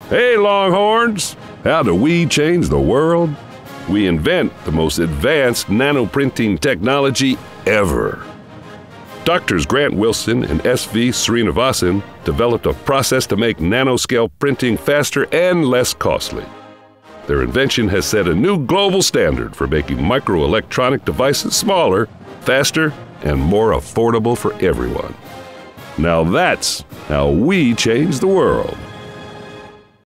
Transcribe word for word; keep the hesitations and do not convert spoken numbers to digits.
Hey, Longhorns! How do we change the world? We invent the most advanced nanoprinting technology ever. Doctors Grant Wilson and S V Srinivasan developed a process to make nanoscale printing faster and less costly. Their invention has set a new global standard for making microelectronic devices smaller, faster, and more affordable for everyone. Now that's how we change the world.